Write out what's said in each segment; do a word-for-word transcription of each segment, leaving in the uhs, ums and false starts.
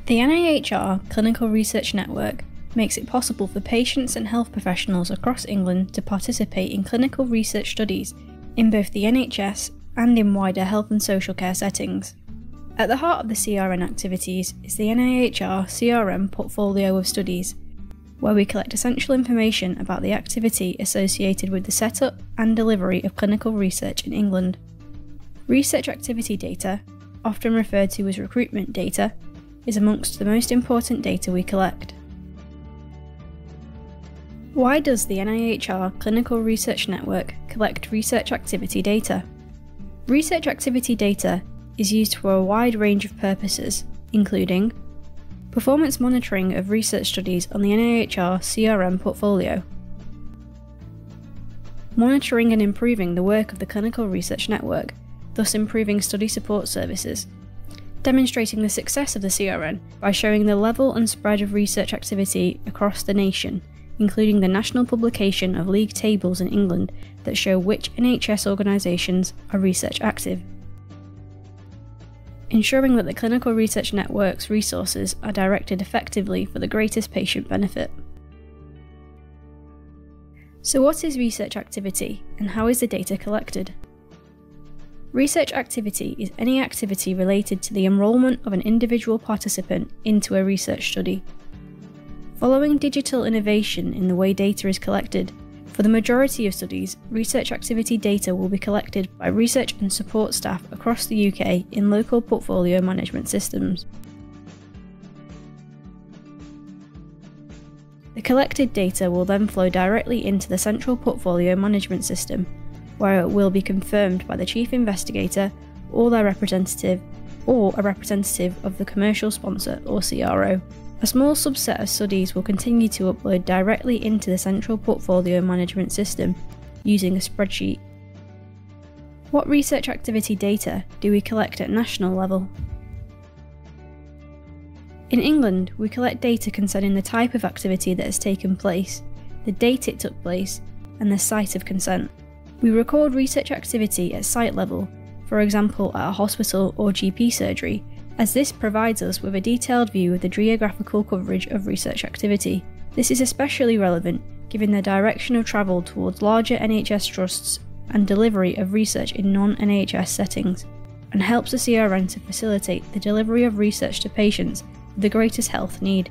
The N I H R Clinical Research Network makes it possible for patients and health professionals across England to participate in clinical research studies in both the N H S and in wider health and social care settings. At the heart of the C R N activities is the N I H R C R M portfolio of studies, where we collect essential information about the activity associated with the setup and delivery of clinical research in England. Research activity data, often referred to as recruitment data, is amongst the most important data we collect. Why does the N I H R Clinical Research Network collect research activity data? Research activity data is used for a wide range of purposes, including performance monitoring of research studies on the N I H R C R M portfolio, monitoring and improving the work of the Clinical Research Network, thus improving study support services, demonstrating the success of the C R N by showing the level and spread of research activity across the nation, including the national publication of league tables in England that show which N H S organisations are research active, ensuring that the Clinical Research Network's resources are directed effectively for the greatest patient benefit. So what is research activity, and how is the data collected? Research activity is any activity related to the enrolment of an individual participant into a research study. Following digital innovation in the way data is collected, for the majority of studies, research activity data will be collected by research and support staff across the U K in local portfolio management systems. The collected data will then flow directly into the central portfolio management system, where it will be confirmed by the chief investigator or their representative, or a representative of the commercial sponsor or C R O. A small subset of studies will continue to upload directly into the central portfolio management system using a spreadsheet. What research activity data do we collect at national level? In England, we collect data concerning the type of activity that has taken place, the date it took place, and the site of consent. We record research activity at site level, for example at a hospital or G P surgery, as this provides us with a detailed view of the geographical coverage of research activity. This is especially relevant given the direction of travel towards larger N H S trusts and delivery of research in non-N H S settings, and helps the C R N to facilitate the delivery of research to patients with the greatest health need.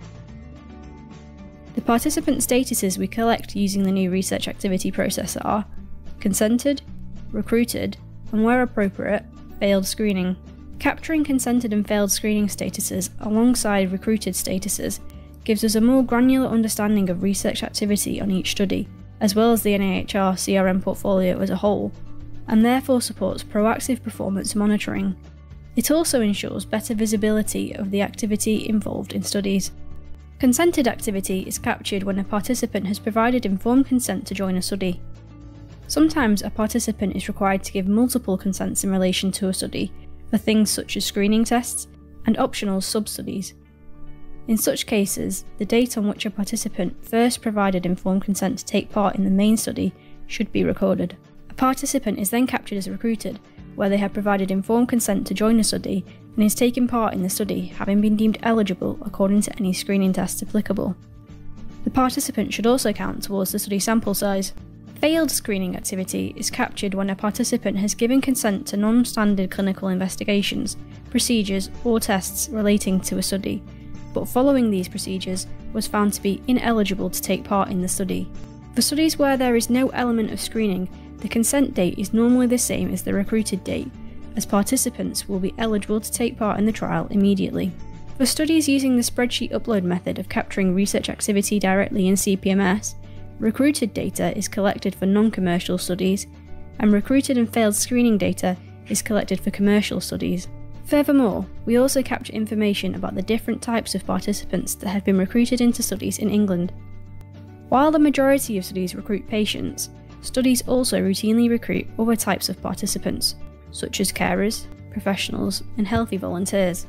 The participant statuses we collect using the new research activity process are consented, recruited, and where appropriate, failed screening. Capturing consented and failed screening statuses alongside recruited statuses gives us a more granular understanding of research activity on each study, as well as the N I H R C R M portfolio as a whole, and therefore supports proactive performance monitoring. It also ensures better visibility of the activity involved in studies. Consented activity is captured when a participant has provided informed consent to join a study. Sometimes a participant is required to give multiple consents in relation to a study, for things such as screening tests and optional sub-studies. In such cases, the date on which a participant first provided informed consent to take part in the main study should be recorded. A participant is then captured as recruited, where they have provided informed consent to join a study and is taking part in the study having been deemed eligible according to any screening tests applicable. The participant should also count towards the study sample size. Failed screening activity is captured when a participant has given consent to non-standard clinical investigations, procedures or tests relating to a study, but following these procedures was found to be ineligible to take part in the study. For studies where there is no element of screening, the consent date is normally the same as the recruited date, as participants will be eligible to take part in the trial immediately. For studies using the spreadsheet upload method of capturing research activity directly in C P M S, recruited data is collected for non-commercial studies, and recruited and failed screening data is collected for commercial studies. Furthermore, we also capture information about the different types of participants that have been recruited into studies in England. While the majority of studies recruit patients, studies also routinely recruit other types of participants, such as carers, professionals, and healthy volunteers.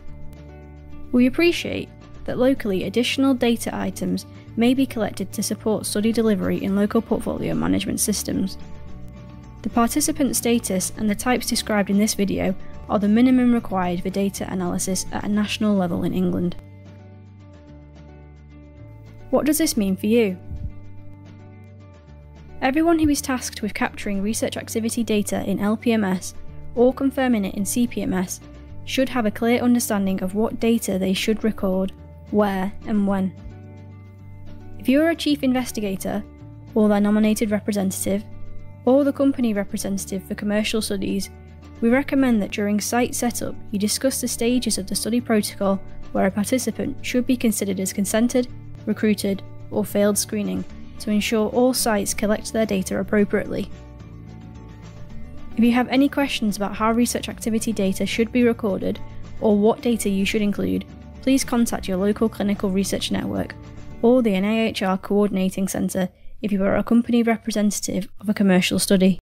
We appreciate that locally additional data items may be collected to support study delivery in local portfolio management systems. The participant status and the types described in this video are the minimum required for data analysis at a national level in England. What does this mean for you? Everyone who is tasked with capturing research activity data in L P M S or confirming it in C P M S should have a clear understanding of what data they should record, where and when. If you are a chief investigator, or their nominated representative, or the company representative for commercial studies, we recommend that during site setup you discuss the stages of the study protocol where a participant should be considered as consented, recruited, or failed screening to ensure all sites collect their data appropriately. If you have any questions about how research activity data should be recorded or what data you should include, please contact your local clinical research network or the N I H R Coordinating Centre if you are a company representative of a commercial study.